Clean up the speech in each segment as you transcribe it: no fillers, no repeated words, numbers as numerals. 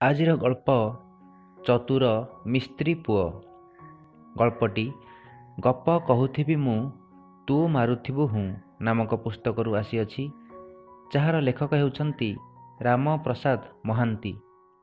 ଆଜିର ଗଳ୍ପ ଚତୁର ମିସ୍ତ୍ରୀ ପୁଅ। ଗଳ୍ପଟି ଗପ କହୁଥିବି ମୁଁ ତୁ ମାରୁଥିବୁ ହୁଁ ନାମକ ପୁସ୍ତକରୁ ଆସିଅଛି, ଯାହାର ଲେଖକ ହେଉଛନ୍ତି ରାମପ୍ରସାଦ ମହାନ୍ତି।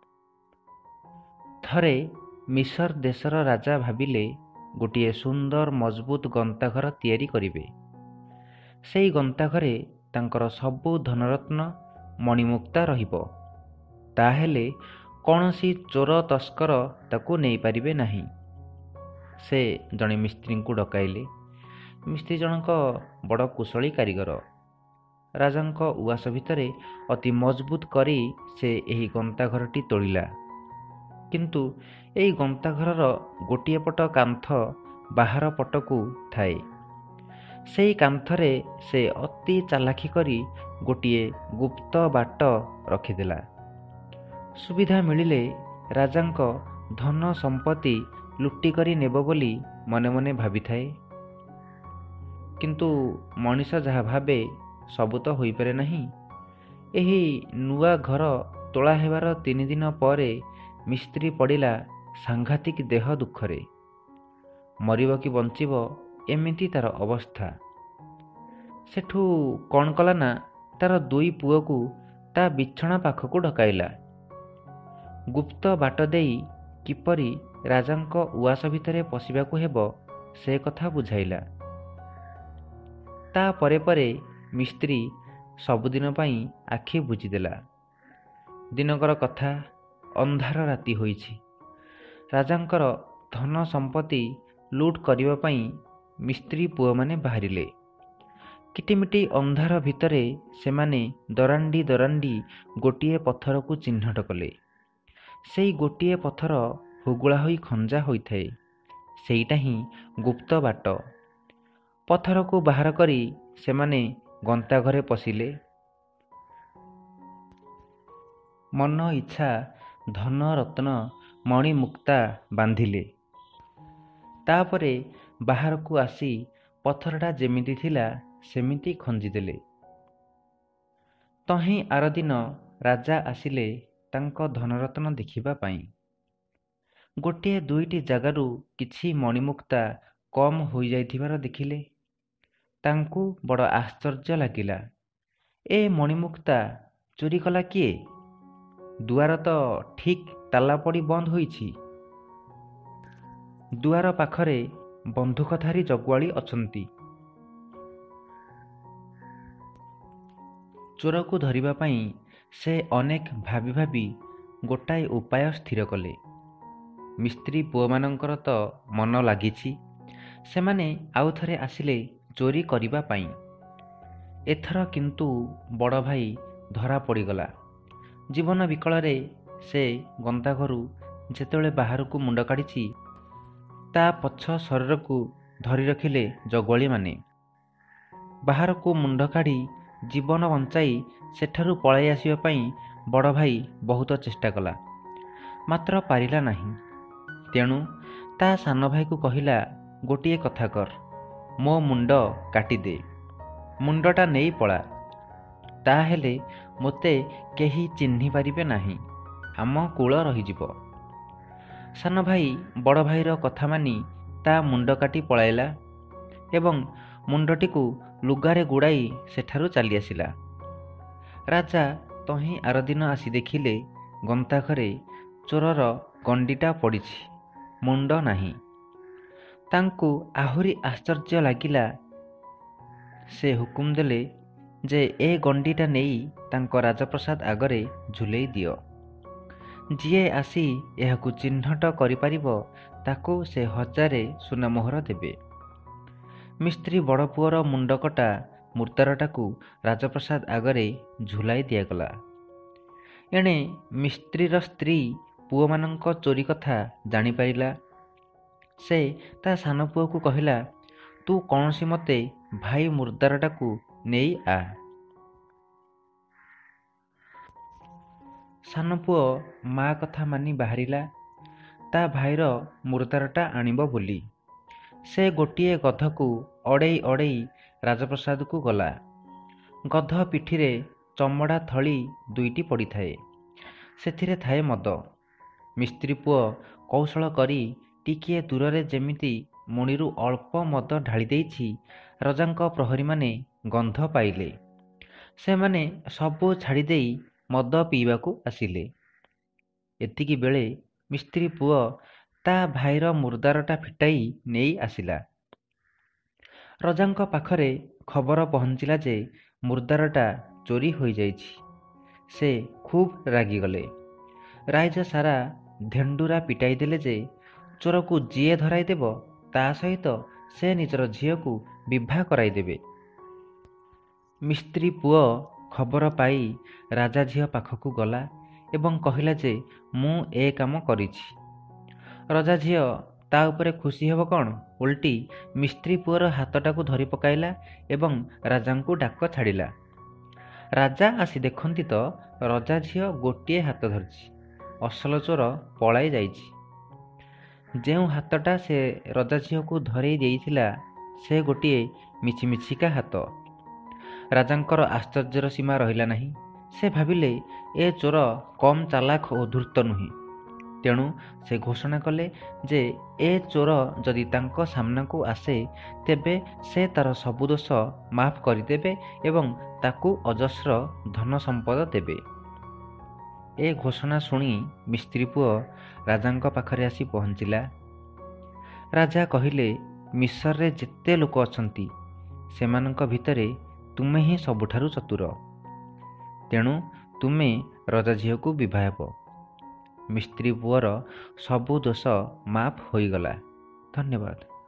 ଥରେ ମିଶର ଦେଶର ରାଜା ଭାବିଲେ ଗୋଟିଏ ସୁନ୍ଦର ମଜବୁତ ଗନ୍ତାଘର ତିଆରି କରିବେ। ସେଇ ଗନ୍ତାଘରେ ତାଙ୍କର ସବୁ ଧନରତ୍ନ ମଣିମୁକ୍ତା ରହିବ। ତାହେଲେ କୌଣସି ଚୋର ତସ୍କର ତାକୁ ନେଇପାରିବେ ନାହିଁ। ସେ ଜଣେ ମିସ୍ତ୍ରୀଙ୍କୁ ଡକାଇଲେ। ମିସ୍ତ୍ରୀ ଜଣକ ବଡ଼ କୁଶଳୀ କାରିଗର। ରାଜାଙ୍କ ଉଆସ ଭିତରେ ଅତି ମଜବୁତ କରି ସେ ଏହି ଗନ୍ତାଘରଟି ତୋଳିଲା। କିନ୍ତୁ ଏହି ଗନ୍ତାଘରର ଗୋଟିଏ ପଟ କାନ୍ଥ ବାହାର ପଟକୁ ଥାଏ। ସେଇ କାନ୍ଥରେ ସେ ଅତି ଚାଲାଖି କରି ଗୋଟିଏ ଗୁପ୍ତ ବାଟ ରଖିଦେଲା। ସୁବିଧା ମିଳିଲେ ରାଜାଙ୍କ ଧନ ସମ୍ପତ୍ତି ଲୁଟି କରି ନେବ ବୋଲି ମନେ ମନେ ଭାବିଥାଏ। କିନ୍ତୁ ମଣିଷ ଯାହା ଭାବେ ସବୁ ତ ହୋଇପାରେ ନାହିଁ। ଏହି ନୂଆ ଘର ତୋଳା ହେବାର 3 ଦିନ ପରେ ମିସ୍ତ୍ରୀ ପଡ଼ିଲା ସାଂଘାତିକ ଦେହ ଦୁଃଖରେ। ମରିବ କି ବଞ୍ଚିବ ଏମିତି ତାର ଅବସ୍ଥା। ସେଠୁ କ'ଣ କଲା ନା, ତାର 2 ପୁଅକୁ ତା ବିଛଣା ପାଖକୁ ଡକାଇଲା। ଗୁପ୍ତ ବାଟ ଦେଇ କିପରି ରାଜାଙ୍କ ଉଆସ ଭିତରେ ପଶିବାକୁ ହେବ ସେ କଥା ବୁଝାଇଲା। ତା ପରେ ପରେ ମିସ୍ତ୍ରୀ ସବୁଦିନ ପାଇଁ ଆଖି ବୁଜିଦେଲା। ଦିନକର କଥା, ଅନ୍ଧାର ରାତି ହୋଇଛି। ରାଜାଙ୍କର ଧନ ସମ୍ପତ୍ତି ଲୁଟ୍ କରିବା ପାଇଁ ମିସ୍ତ୍ରୀ ପୁଅମାନେ ବାହାରିଲେ। କିଟିମିଟି ଅନ୍ଧାର ଭିତରେ ସେମାନେ ଦରାଣ୍ଡି ଦରାଣ୍ଡି ଗୋଟିଏ ପଥରକୁ ଚିହ୍ନଟ କଲେ। ସେଇ ଗୋଟିଏ ପଥର ହୁଗୁଳା ହୋଇ ଖଞ୍ଜା ହୋଇଥାଏ। ସେଇଟା ହିଁ ଗୁପ୍ତ ବାଟ। ପଥରକୁ ବାହାର କରି ସେମାନେ ଗନ୍ତାଘରେ ପଶିଲେ। ମନ ଇଚ୍ଛା ଧନ ରତ୍ନ ମଣିମୁକ୍ତା ବାନ୍ଧିଲେ। ତାପରେ ବାହାରକୁ ଆସି ପଥରଟା ଯେମିତି ଥିଲା ସେମିତି ଖଞ୍ଜିଦେଲେ। ତହିଁ ଆରଦିନ ରାଜା ଆସିଲେ ତାଙ୍କ ଧନରତ୍ନ ଦେଖିବା ପାଇଁ। ଗୋଟିଏ 2ଟି ଜାଗାରୁ କିଛି ମଣିମୁକ୍ତା କମ୍ ହୋଇଯାଇଥିବାର ଦେଖିଲେ। ତାଙ୍କୁ ବଡ଼ ଆଶ୍ଚର୍ଯ୍ୟ ଲାଗିଲା। ଏ ମଣିମୁକ୍ତା ଚୋରି କଲା କିଏ? ଦୁଆର ତ ଠିକ୍ ତାଲା ପଡ଼ି ବନ୍ଦ ହୋଇଛି। ଦୁଆର ପାଖରେ ବନ୍ଧୁକଧାରୀ ଜଗୁଆଳି ଅଛନ୍ତି। ଚୋରକୁ ଧରିବା ପାଇଁ ସେ ଅନେକ ଭାବି ଭାବି ଗୋଟାଏ ଉପାୟ ସ୍ଥିର କଲେ। ମିସ୍ତ୍ରୀ ପୁଅମାନଙ୍କର ତ ମନ ଲାଗିଛି। ସେମାନେ ଆଉ ଥରେ ଆସିଲେ ଚୋରି କରିବା ପାଇଁ। ଏଥର କିନ୍ତୁ ବଡ଼ ଭାଇ ଧରା ପଡ଼ିଗଲା। ଜୀବନ ବିକଳରେ ସେ ଗନ୍ତାଘରୁ ଯେତେବେଳେ ବାହାରକୁ ମୁଣ୍ଡ କାଢ଼ିଛି, ତା ପଛ ଶରୀରକୁ ଧରି ରଖିଲେ ଜଗୁଆଳିମାନେ। ବାହାରକୁ ମୁଣ୍ଡ କାଢ଼ି ଜୀବନ ବଞ୍ଚାଇ ସେଠାରୁ ପଳାଇ ଆସିବା ପାଇଁ ବଡ଼ ଭାଇ ବହୁତ ଚେଷ୍ଟା କଲା, ମାତ୍ର ପାରିଲା ନାହିଁ। ତେଣୁ ତା ସାନ ଭାଇକୁ କହିଲା, ଗୋଟିଏ କଥା କର, ମୋ ମୁଣ୍ଡ କାଟିଦେ, ମୁଣ୍ଡଟା ନେଇ ପଳା। ତାହେଲେ ମୋତେ କେହି ଚିହ୍ନି ପାରିବେ ନାହିଁ, ଆମ କୁଳ ରହିଯିବ। ସାନ ଭାଇ ବଡ଼ ଭାଇର କଥା ମାନି ତା ମୁଣ୍ଡ କାଟି ପଳାଇଲା ଏବଂ ମୁଣ୍ଡଟିକୁ ଲୁଗାରେ ଗୁଡ଼ାଇ ସେଠାରୁ ଚାଲି ଆସିଲା। ରାଜା ତହିଁ ଆରଦିନ ଆସି ଦେଖିଲେ ଗନ୍ତାଘରେ ଚୋରର ଗଣ୍ଡିଟା ପଡ଼ିଛି, ମୁଣ୍ଡ ନାହିଁ। ତାଙ୍କୁ ଆହୁରି ଆଶ୍ଚର୍ଯ୍ୟ ଲାଗିଲା। ସେ ହୁକୁମ ଦେଲେ ଯେ ଏ ଗଣ୍ଡିଟା ନେଇ ତାଙ୍କ ରାଜପ୍ରସାଦ ଆଗରେ ଝୁଲେଇ ଦିଅ। ଯିଏ ଆସି ଏହାକୁ ଚିହ୍ନଟ କରିପାରିବ ତାକୁ ସେ 1000 ସୁନାମୋହର ଦେବେ। ମିସ୍ତ୍ରୀ ବଡ଼ ପୁଅର ମୁଣ୍ଡକଟା ମୁର୍ଦାରଟାକୁ ରାଜପ୍ରସାଦ ଆଗରେ ଝୁଲାଇ ଦିଆଗଲା। ଏଣେ ମିସ୍ତ୍ରୀର ସ୍ତ୍ରୀ ପୁଅମାନଙ୍କ ଚୋରି କଥା ଜାଣିପାରିଲା। ସେ ତା ସାନ ପୁଅକୁ କହିଲା, ତୁ କୌଣସି ମତେ ଭାଇ ମୁର୍ଦାରଟାକୁ ନେଇ ଆ। ସାନ ପୁଅ ମା କଥା ମାନି ବାହାରିଲା ତା ଭାଇର ମୁର୍ଦାରଟା ଆଣିବ ବୋଲି। ସେ ଗୋଟିଏ ଗଧକୁ ଅଡ଼େଇ ଅଡ଼େଇ ରାଜପ୍ରସାଦକୁ ଗଲା। ଗଧ ପିଠିରେ ଚମଡ଼ା ଥଳି 2ଟି ପଡ଼ିଥାଏ। ସେଥିରେ ଥାଏ ମଦ। ମିସ୍ତ୍ରୀ ପୁଅ କୌଶଳ କରି ଟିକିଏ ଦୂରରେ ଯେମିତି ମୁଣିରୁ ଅଳ୍ପ ମଦ ଢାଳି ଦେଇଛି, ରଜାଙ୍କ ପ୍ରହରୀମାନେ ଗନ୍ଧ ପାଇଲେ। ସେମାନେ ସବୁ ଛାଡ଼ିଦେଇ ମଦ ପିଇବାକୁ ଆସିଲେ। ଏତିକି ବେଳେ ମିସ୍ତ୍ରୀ ପୁଅ ତା ଭାଇର ମୁର୍ଦାରଟା ଫିଟାଇ ନେଇ ଆସିଲା। ରଜାଙ୍କ ପାଖରେ ଖବର ପହଞ୍ଚିଲା ଯେ ମୁର୍ଦାରଟା ଚୋରି ହୋଇଯାଇଛି। ସେ ଖୁବ୍ ରାଗିଗଲେ। ରାଇଜ ସାରା ଧେଣ୍ଡୁରା ପିଟାଇ ଦେଲେ ଯେ ଚୋରକୁ ଯିଏ ଧରାଇଦେବ ତା ସହିତ ସେ ନିଜର ଝିଅକୁ ବିଭା କରାଇଦେବେ। ମିସ୍ତ୍ରୀ ପୁଅ ଖବର ପାଇ ରାଜା ଝିଅ ପାଖକୁ ଗଲା ଏବଂ କହିଲା ଯେ ମୁଁ ଏ କାମ କରିଛି। ରଜା ଝିଅ ତା ଉପରେ ଖୁସି ହେବ କ'ଣ, ଓଲଟି ମିସ୍ତ୍ରୀ ପୁଅର ହାତଟାକୁ ଧରି ପକାଇଲା ଏବଂ ରାଜାଙ୍କୁ ଡାକ ଛାଡ଼ିଲା। ରାଜା ଆସି ଦେଖନ୍ତି ତ ରଜା ଝିଅ ଗୋଟିଏ ହାତ ଧରିଛି। ଅସଲ ଚୋର ପଳାଇ ଯାଇଛି। ଯେଉଁ ହାତଟା ସେ ରଜା ଝିଅକୁ ଧରେଇ ଦେଇଥିଲା ସେ ଗୋଟିଏ ମିଛିମିଛିକା ହାତ। ରାଜାଙ୍କର ଆଶ୍ଚର୍ଯ୍ୟର ସୀମା ରହିଲା ନାହିଁ। ସେ ଭାବିଲେ ଏ ଚୋର କମ୍ ଚାଲାକ ଓ ଧୂର୍ତ୍ତ ନୁହେଁ। ତେଣୁ ସେ ଘୋଷଣା କଲେ ଯେ ଏ ଚୋର ଯଦି ତାଙ୍କ ସାମ୍ନାକୁ ଆସେ ତେବେ ସେ ତାର ସବୁ ଦୋଷ ମାଫ କରିଦେବେ ଏବଂ ତାକୁ ଅଜସ୍ର ଧନ ସମ୍ପଦ ଦେବେ। ଏ ଘୋଷଣା ଶୁଣି ମିସ୍ତ୍ରୀ ପୁଅ ରାଜାଙ୍କ ପାଖରେ ଆସି ପହଞ୍ଚିଲା। ରାଜା କହିଲେ, ମିସରରେ ଯେତେ ଲୋକ ଅଛନ୍ତି ସେମାନଙ୍କ ଭିତରେ ତୁମେ ହିଁ ସବୁଠାରୁ ଚତୁର। ତେଣୁ ତୁମେ ରଜା ଝିଅକୁ ବିଭା ହେବ। ମିସ୍ତ୍ରୀ ପୁଅର ସବୁ ଦୋଷ ମାଫ ହୋଇଗଲା। ଧନ୍ୟବାଦ।